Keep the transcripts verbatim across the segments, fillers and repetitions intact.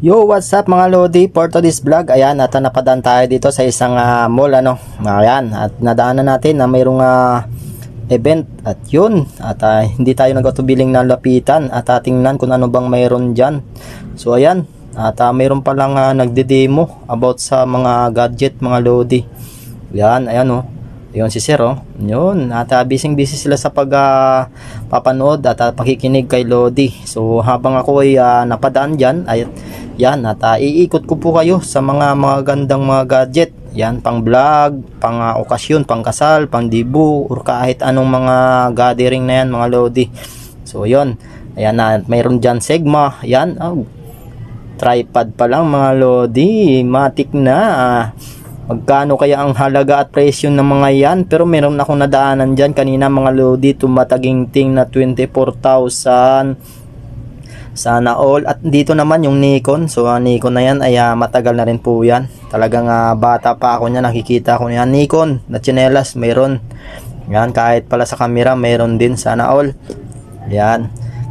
Yo, what's up mga Lodi? For today's vlog, ayan, at napadaan tayo dito sa isang uh, mall, ano. Ayan, at nadaanan natin na mayroong uh, event at yun. At uh, hindi tayo nagatubiling na lapitan at uh, tingnan kung ano bang mayroon dyan. So ayan, at uh, mayroon palang uh, nagde-demo about sa mga gadget mga Lodi. Ayan, ayan o. Oh. Yun si Sir, oh. Yun. At uh, busy-busy sila sa pag uh, papanood at uh, pakikinig kay Lodi. So habang ako ay uh, napadaan dyan, ay yan, at uh, iikot ko po kayo sa mga mga gandang mga gadget. Yan, pang vlog, pang uh, okasyon, pang kasal, pang dibu, or kahit anong mga gathering na yan mga Lodi. So yun, ayan na, uh, mayroon dyan Sigma. Yan, oh, tripod pa lang mga Lodi. Matik na. Uh, magkano kaya ang halaga at presyo ng mga yan? Pero meron akong nadaanan dyan kanina mga Lodi, tumataginting na twenty-four thousand. Sana all. At dito naman yung Nikon. So uh, Nikon na yan ay uh, matagal na rin po yan. Talagang uh, bata pa ako niya, nakikita ko yan. Nikon na tsinelas mayroon. Yan, kahit pala sa camera mayroon din. Sana all. Yan.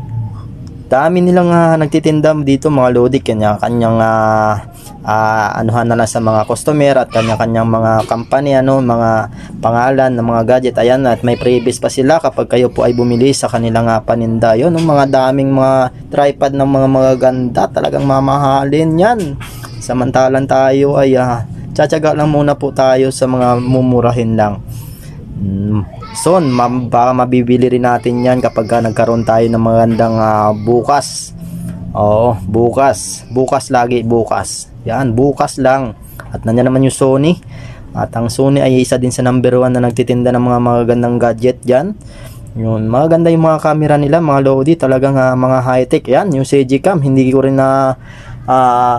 Dami nilang uh, nagtitinda dito mga Lodi. Kanya kanyang uh, uh, anuhan na lang sa mga customer at kanya-kanyang mga company, ano, mga pangalan ng mga gadget. Ayan, at may previous pa sila kapag kayo po ay bumili sa kanilang uh, paninda. Yun, ng mga daming mga tripod ng mga mga ganda, talagang mamahalin yan. Samantalan tayo ay uh, tsatsaga lang muna po tayo sa mga mumurahin lang. hmm. So, ma baka mabibili rin natin yan kapag uh, nagkaroon tayo ng magandang uh, bukas. Oo, bukas. Bukas lagi, bukas. Yan, bukas lang. At nandiyan naman yung Sony. At ang Sony ay isa din sa number one na nagtitinda ng mga magagandang gadget dyan. Yun, maganda yung mga camera nila, mga Lodi. Talagang uh, mga high-tech. Yan, yung C G cam. Hindi ko rin na uh,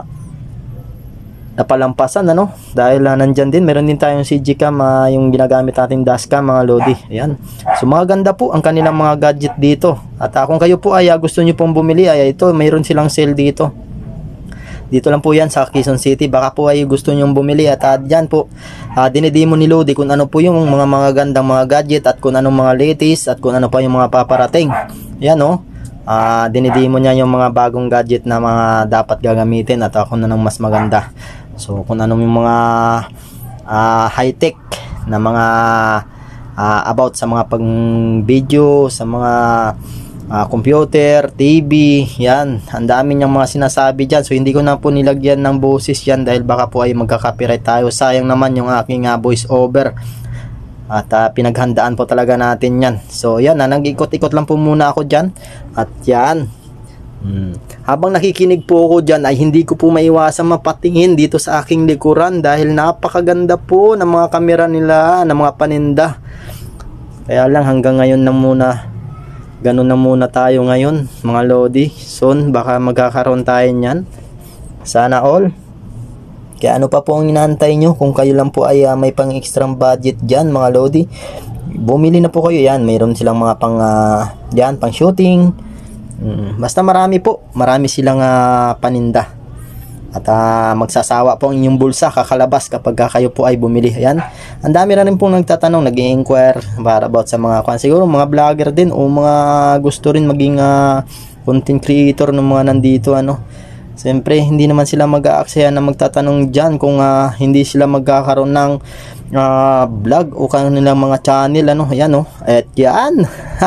napalampasan, ano. Dahil uh, nandyan din, meron din tayong C G cam, uh, yung ginagamit natin dashcam, mga Lodi. Ayan. So maganda po ang kanilang mga gadget dito. At uh, kung kayo po ay uh, gusto nyo pong bumili, ay ito, mayroon silang sale dito. Dito lang po yan sa Quezon City. Baka po ay gusto nyong bumili. At uh, dyan po, uh, dinidemo ni Lodi kung ano po yung mga mga gandang mga gadget at kung anong mga latest at kung ano pa yung mga paparating. Ayan, o. Oh. Uh, dinidemo niya yung mga bagong gadget na mga dapat gagamitin at ako na ng mas maganda. So kung ano yung mga uh, high-tech na mga uh, about sa mga pang video, sa mga uh, computer, T V, yan, ang dami niyang mga sinasabi dyan. So hindi ko na po nilagyan ng boses yan dahil baka po ay magka-copyright tayo. Sayang naman yung aking uh, voice over. At uh, pinaghandaan po talaga natin yan. So yan, uh, nag-ikot-ikot lang po muna ako dyan. At yan, Hmm. habang nakikinig po ako dyan ay hindi ko po maiwasan mapatingin dito sa aking likuran dahil napakaganda po ng mga kamera nila, ng mga paninda. Kaya lang hanggang ngayon na muna, ganun na muna tayo ngayon mga Lodi. Soon baka magkakaroon tayo nyan. Sana all. Kaya ano pa po ang inaantay nyo? Kung kayo lang po ay uh, may pang extra budget dyan mga Lodi, bumili na po kayo. Yan, mayroon silang mga pang uh, dyan, pang shooting. Hmm, basta marami po, marami silang uh, paninda. At uh, magsasawa po ang inyong bulsa kakalabas kapag uh, kayo po ay bumili. Ayan, ang dami na rin pong nagtatanong, nag-i-inquire para about sa mga kwan, siguro mga vlogger din o mga gusto rin maging uh, content creator ng mga nandito, ano. Siyempre hindi naman sila mag-aaksaya na magtatanong dyan kung uh, hindi sila magkakaroon ng uh, vlog o kanilang mga channel, ano. Ayan, oh. At yan,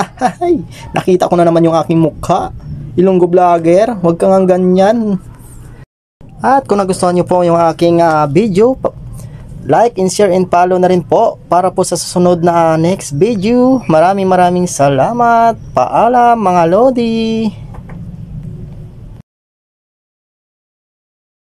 nakita ko na naman yung aking mukha, Ilonggo Vlogger. Huwag kang ganyan. At kung nagustuhan nyo po yung aking uh, video, like and share and follow na rin po para po sa susunod na uh, next video. Maraming maraming salamat. Paalam mga Lodi.